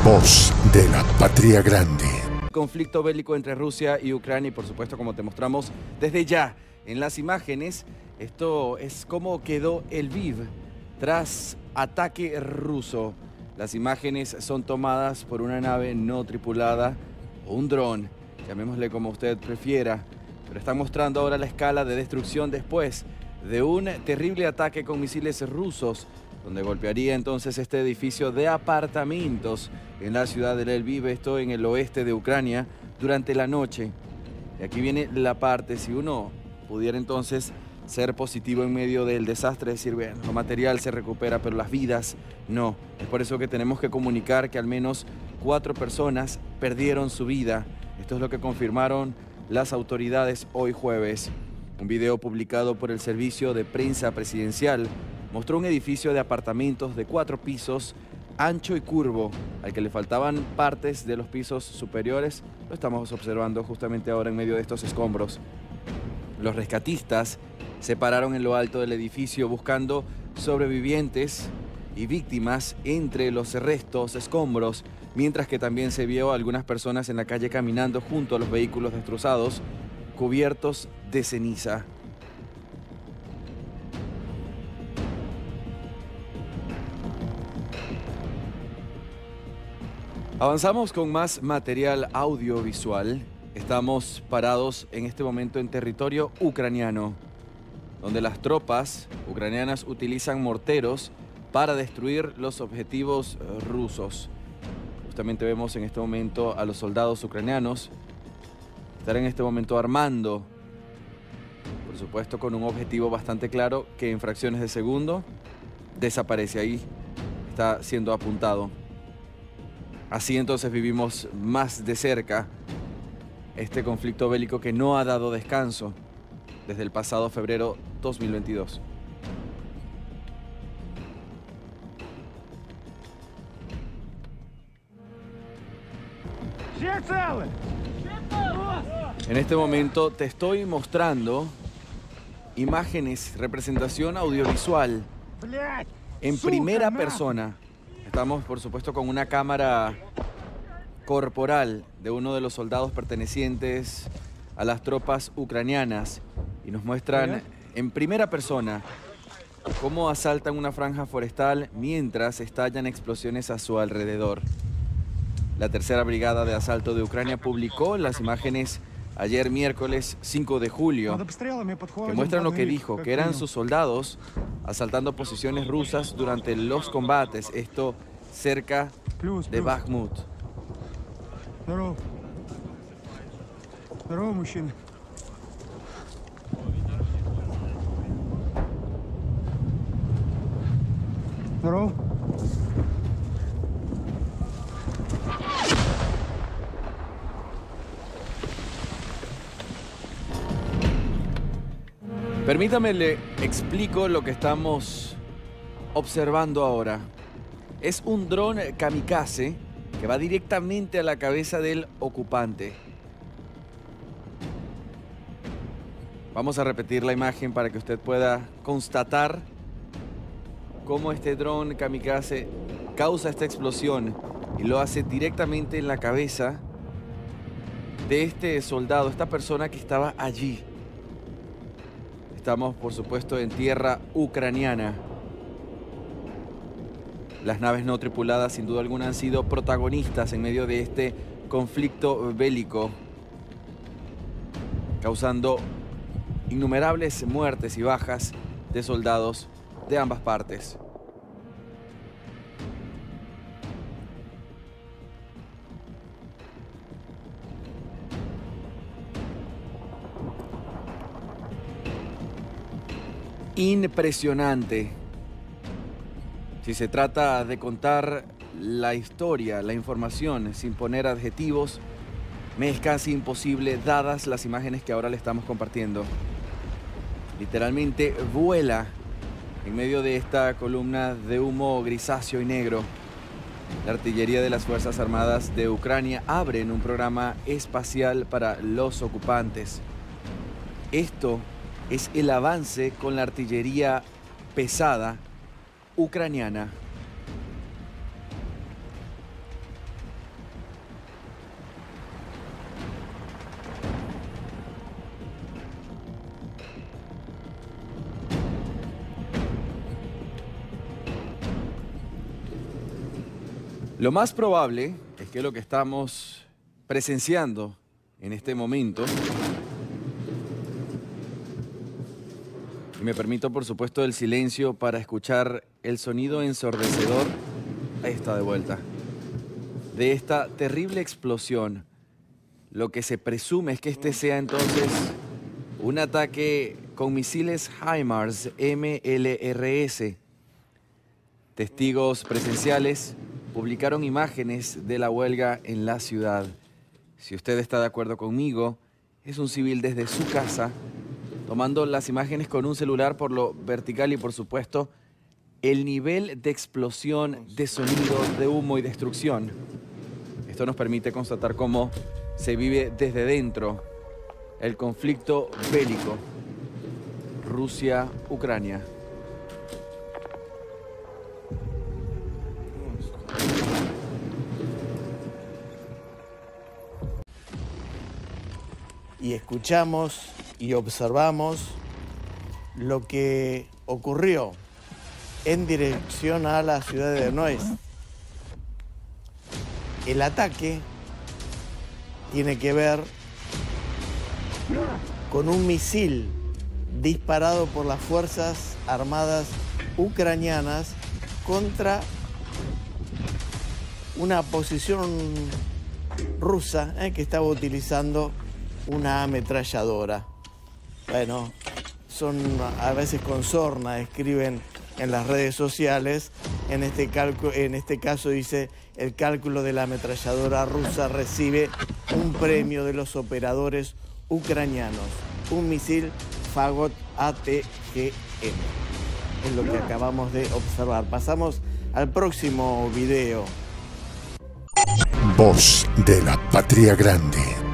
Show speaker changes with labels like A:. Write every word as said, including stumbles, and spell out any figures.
A: voz de la patria grande.
B: Conflicto bélico entre Rusia y Ucrania y por supuesto, como te mostramos desde ya en las imágenes, esto es cómo quedó el Lviv tras ataque ruso. Las imágenes son tomadas por una nave no tripulada o un dron, llamémosle como usted prefiera, pero están mostrando ahora la escala de destrucción después de un terrible ataque con misiles rusos, donde golpearía entonces este edificio de apartamentos en la ciudad de Lviv, esto en el oeste de Ucrania, durante la noche. Y aquí viene la parte, si uno pudiera entonces ser positivo en medio del desastre, decir, bueno, lo material se recupera, pero las vidas no. Es por eso que tenemos que comunicar que al menos cuatro personas perdieron su vida. Esto es lo que confirmaron las autoridades hoy jueves. Un video publicado por el Servicio de Prensa Presidencial mostró un edificio de apartamentos de cuatro pisos, ancho y curvo, al que le faltaban partes de los pisos superiores. Lo estamos observando justamente ahora en medio de estos escombros. Los rescatistas se pararon en lo alto del edificio buscando sobrevivientes y víctimas entre los restos, escombros, mientras que también se vio a algunas personas en la calle caminando junto a los vehículos destrozados, cubiertos de ceniza. Avanzamos con más material audiovisual. Estamos parados en este momento en territorio ucraniano, donde las tropas ucranianas utilizan morteros para destruir los objetivos rusos. Justamente vemos en este momento a los soldados ucranianos estar en este momento armando, por supuesto con un objetivo bastante claro que en fracciones de segundo desaparece. Ahí está siendo apuntado. Así entonces vivimos más de cerca este conflicto bélico que no ha dado descanso desde el pasado febrero dos mil veintidós. En este momento te estoy mostrando imágenes, representación audiovisual en primera persona. Estamos, por supuesto, con una cámara corporal de uno de los soldados pertenecientes a las tropas ucranianas y nos muestran en primera persona cómo asaltan una franja forestal mientras estallan explosiones a su alrededor. La tercera brigada de asalto de Ucrania publicó las imágenes ayer miércoles cinco de julio que muestran lo que dijo, que eran sus soldados asaltando posiciones rusas durante los combates, esto cerca de Bakhmut.
C: Здорово. Здорово, мужчина. Здорово.
B: Permítame, le explico lo que estamos observando ahora. Es un dron kamikaze que va directamente a la cabeza del ocupante. Vamos a repetir la imagen para que usted pueda constatar cómo este dron kamikaze causa esta explosión y lo hace directamente en la cabeza de este soldado, esta persona que estaba allí. Estamos, por supuesto, en tierra ucraniana. Las naves no tripuladas, sin duda alguna, han sido protagonistas en medio de este conflicto bélico, causando innumerables muertes y bajas de soldados de ambas partes. Impresionante. Si se trata de contar la historia, la información, sin poner adjetivos, me es casi imposible dadas las imágenes que ahora le estamos compartiendo. Literalmente vuela en medio de esta columna de humo grisáceo y negro. La artillería de las Fuerzas Armadas de Ucrania abre en un programa espacial para los ocupantes. Esto es el avance con la artillería pesada ucraniana. Lo más probable es que lo que estamos presenciando en este momento, y me permito por supuesto el silencio para escuchar el sonido ensordecedor, ahí está de vuelta, de esta terrible explosión. Lo que se presume es que este sea entonces un ataque con misiles HIMARS M L R S. Testigos presenciales publicaron imágenes de la huelga en la ciudad. Si usted está de acuerdo conmigo, es un civil desde su casa, tomando las imágenes con un celular por lo vertical y por supuesto el nivel de explosión, de sonido, de humo y destrucción. Esto nos permite constatar cómo se vive desde dentro el conflicto bélico Rusia-Ucrania.
D: Y escuchamos y observamos lo que ocurrió en dirección a la ciudad de Donetsk. El ataque tiene que ver con un misil disparado por las Fuerzas Armadas ucranianas contra una posición rusa eh, que estaba utilizando una ametralladora. Bueno, son a veces con sorna, escriben en las redes sociales. En este, cálculo, en este caso dice, el cálculo de la ametralladora rusa recibe un premio de los operadores ucranianos. Un misil Fagot A T G M. Es lo que acabamos de observar. Pasamos al próximo video.
A: Voz de la Patria Grande.